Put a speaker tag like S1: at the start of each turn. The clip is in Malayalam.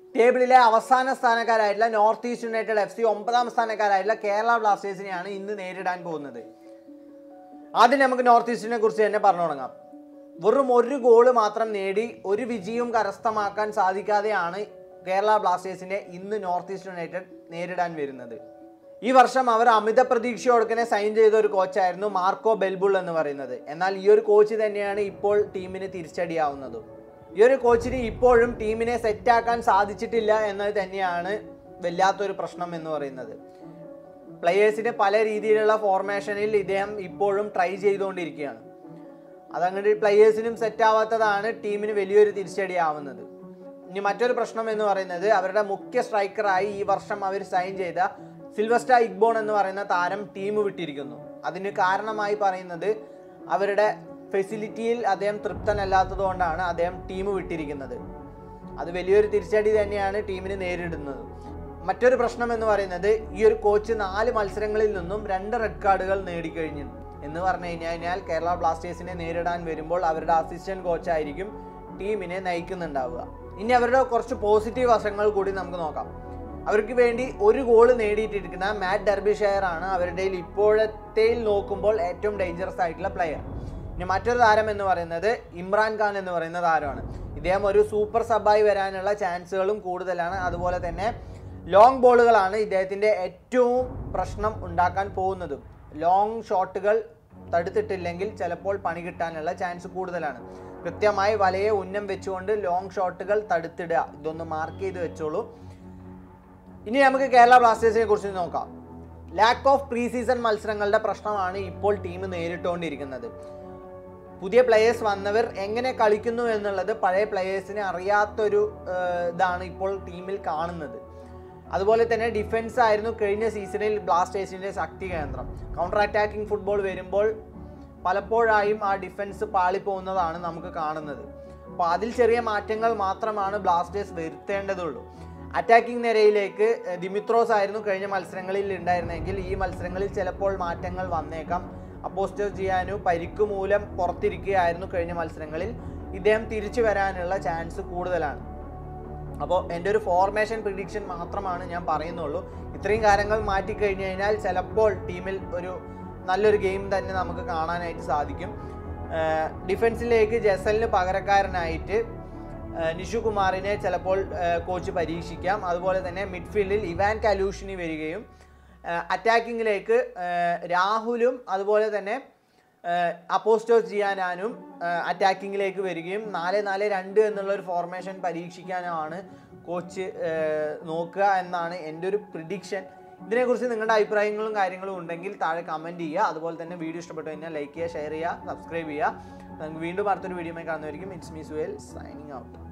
S1: ടേബിളിലെ അവസാന സ്ഥാനക്കാരായിട്ടുള്ള നോർത്ത് ഈസ്റ്റ് യുണൈറ്റഡ് FC 9ാം സ്ഥാനക്കാരായിട്ടുള്ള കേരള ബ്ലാസ്റ്റേഴ്സിനെയാണ് ഇന്ന് നേരിടാൻ പോകുന്നത്. ആദ്യം നമുക്ക് നോർത്ത് ഈസ്റ്റിനെ കുറിച്ച് തന്നെ പറഞ്ഞു തുടങ്ങാം. വെറും ഒരു ഗോള് മാത്രം നേടി ഒരു വിജയവും കരസ്ഥമാക്കാൻ സാധിക്കാതെയാണ് കേരള ബ്ലാസ്റ്റേഴ്സിനെ ഇന്ന് നോർത്ത് ഈസ്റ്റ് യുണൈറ്റഡ് നേരിടാൻ വരുന്നത്. ഈ വർഷം അവർ അമിത പ്രതീക്ഷയോടെ സൈൻ ചെയ്ത ഒരു കോച്ചായിരുന്നു മാർക്കോ ബെൽബുൾ എന്ന് പറയുന്നത്. എന്നാൽ ഈ ഒരു കോച്ച് തന്നെയാണ് ഇപ്പോൾ ടീമിന് തിരിച്ചടിയാവുന്നതും. ഈ ഒരു കോച്ചിന് ഇപ്പോഴും ടീമിനെ സെറ്റാക്കാൻ സാധിച്ചിട്ടില്ല എന്നത് തന്നെയാണ് വല്ലാത്തൊരു പ്രശ്നം എന്ന് പറയുന്നത്. പ്ലെയേഴ്സിന് പല രീതിയിലുള്ള ഫോർമേഷനിൽ ഇദ്ദേഹം ഇപ്പോഴും ട്രൈ ചെയ്തുകൊണ്ടിരിക്കുകയാണ്. അതങ്ങനെ പ്ലെയേഴ്സിനും സെറ്റാവാത്തതാണ് ടീമിന് വലിയൊരു തിരിച്ചടിയാവുന്നത്. ഇനി മറ്റൊരു പ്രശ്നം എന്ന് പറയുന്നത് അവരുടെ മുഖ്യ സ്ട്രൈക്കറായി ഈ വർഷം അവർ സൈൻ ചെയ്ത സിൽവസ്റ്റർ ഇഗ്ബോൺ എന്ന് പറയുന്ന താരം ടീം വിട്ടിരിക്കുന്നു. അതിന് കാരണമായി പറയുന്നത് അവരുടെ ഫെസിലിറ്റിയിൽ അദ്ദേഹം തൃപ്തനല്ലാത്തത് കൊണ്ടാണ് അദ്ദേഹം ടീം വിട്ടിരിക്കുന്നത്. അത് വലിയൊരു തിരിച്ചടി തന്നെയാണ് ടീമിന് നേരിടുന്നത്. മറ്റൊരു പ്രശ്നം എന്ന് പറയുന്നത് ഈ ഒരു കോച്ച് 4 മത്സരങ്ങളിൽ നിന്നും 2 റെഡ് കാർഡുകൾ നേടിക്കഴിഞ്ഞു എന്ന് പറഞ്ഞു കഴിഞ്ഞാൽ കേരള ബ്ലാസ്റ്റേഴ്സിനെ നേരിടാൻ വരുമ്പോൾ അവരുടെ അസിസ്റ്റന്റ് കോച്ചായിരിക്കും ടീമിനെ നയിക്കുന്നുണ്ടാവുക. ഇനി അവരുടെ കുറച്ച് പോസിറ്റീവ് വശങ്ങൾ കൂടി നമുക്ക് നോക്കാം. അവർക്ക് വേണ്ടി ഒരു ഗോള് നേടിയിട്ടിരിക്കുന്ന മാറ്റ് ഡെർബിഷയർ ആണ് അവരുടെ ഇപ്പോഴത്തെ നോക്കുമ്പോൾ ഏറ്റവും ഡേഞ്ചറസ് ആയിട്ടുള്ള പ്ലെയർ. ഇനി മറ്റൊരു താരം എന്ന് പറയുന്നത് ഇമ്രാൻ ഖാൻ എന്ന് പറയുന്ന താരമാണ്. ഇദ്ദേഹം ഒരു സൂപ്പർ സബായി വരാനുള്ള ചാൻസുകളും കൂടുതലാണ്. അതുപോലെ തന്നെ ലോങ് ബോളുകളാണ് ഇദ്ദേഹത്തിൻ്റെ ഏറ്റവും പ്രശ്നം ഉണ്ടാക്കാൻ പോകുന്നതും. ലോങ് ഷോട്ടുകൾ തടുത്തിട്ടില്ലെങ്കിൽ ചിലപ്പോൾ പണി കിട്ടാനുള്ള ചാൻസ് കൂടുതലാണ്. കൃത്യമായി വലയെ ഉന്നം വെച്ചുകൊണ്ട് ലോങ് ഷോട്ടുകൾ തടുത്തിടുക. ഇതൊന്ന് മാർക്ക് ചെയ്ത് വെച്ചോളൂ. ഇനി നമുക്ക് കേരള ബ്ലാസ്റ്റേഴ്സിനെ കുറിച്ച് നോക്കാം. ലാക്ക് ഓഫ് പ്രീ സീസൺ മത്സരങ്ങളുടെ പ്രശ്നമാണ് ഇപ്പോൾ ടീം നേരിട്ടുകൊണ്ടിരിക്കുന്നത്. പുതിയ പ്ലെയേഴ്സ് വന്നവർ എങ്ങനെ കളിക്കുന്നു എന്നുള്ളത് പഴയ പ്ലെയേഴ്സിന് അറിയാത്തൊരു ഇതാണ് ഇപ്പോൾ ടീമിൽ കാണുന്നത്. അതുപോലെ തന്നെ ഡിഫൻസ് ആയിരുന്നു കഴിഞ്ഞ സീസണിൽ ബ്ലാസ്റ്റേഴ്സിൻ്റെ ശക്തി കേന്ദ്രം. കൗണ്ടർ അറ്റാക്കിംഗ് ഫുട്ബോൾ വരുമ്പോൾ പലപ്പോഴായും ആ ഡിഫൻസ് പാളിപ്പോകുന്നതാണ് നമുക്ക് കാണുന്നത്. അപ്പോൾ അതിൽ ചെറിയ മാറ്റങ്ങൾ മാത്രമാണ് ബ്ലാസ്റ്റേഴ്സ് വരുത്തേണ്ടതുള്ളൂ. അറ്റാക്കിംഗ് നിരയിലേക്ക് ദിമിത്രോസ് ആയിരുന്നു കഴിഞ്ഞ മത്സരങ്ങളിൽ ഉണ്ടായിരുന്നെങ്കിൽ ഈ മത്സരങ്ങളിൽ ചിലപ്പോൾ മാറ്റങ്ങൾ വന്നേക്കാം. അപ്പോസ്റ്റോജിയാനു പരിക്ക് മൂലം പുറത്തിരിക്കുകയായിരുന്നു കഴിഞ്ഞ മത്സരങ്ങളിൽ. ഇദ്ദേഹം തിരിച്ചു വരാനുള്ള ചാൻസ് കൂടുതലാണ്. അപ്പോൾ എൻ്റെ ഒരു ഫോർമേഷൻ പ്രിഡിക്ഷൻ മാത്രമാണ് ഞാൻ പറയുന്നുള്ളൂ. ഇത്രയും കാര്യങ്ങൾ മാറ്റിക്കഴിഞ്ഞ് കഴിഞ്ഞാൽ ചിലപ്പോൾ ടീമിൽ ഒരു നല്ലൊരു ഗെയിം തന്നെ നമുക്ക് കാണാനായിട്ട് സാധിക്കും. ഡിഫൻസിലേക്ക് ജസലിന് പകരക്കാരനായിട്ട് നിഷു കുമാറിനെ ചിലപ്പോൾ കോച്ച് പരീക്ഷിക്കാം. അതുപോലെ തന്നെ മിഡ്ഫീൽഡിൽ ഇവാൻ കലൂഷിനി വരികയും അറ്റാക്കിങ്ങിലേക്ക് രാഹുലും അതുപോലെ തന്നെ അപ്പോസ്റ്റോസ് ജിയാനാനും അറ്റാക്കിങ്ങിലേക്ക് വരികയും 4-4-2 എന്നുള്ളൊരു ഫോർമേഷൻ പരീക്ഷിക്കാനാണ് കോച്ച് നോക്കുക എന്നാണ് എൻ്റെ ഒരു പ്രിഡിക്ഷൻ. ഇതിനെക്കുറിച്ച് നിങ്ങളുടെ അഭിപ്രായങ്ങളും കാര്യങ്ങളും ഉണ്ടെങ്കിൽ താഴെ കമൻറ്റ് ചെയ്യുക. അതുപോലെ തന്നെ വീഡിയോ ഇഷ്ടപ്പെട്ടു കഴിഞ്ഞാൽ ലൈക്ക് ചെയ്യുക, ഷെയർ ചെയ്യുക, സബ്സ്ക്രൈബ് ചെയ്യുക. നമുക്ക് വീണ്ടും അടുത്തൊരു വീഡിയോയുമായി കാണുന്നതായിരിക്കും. It's me Suhail signing out.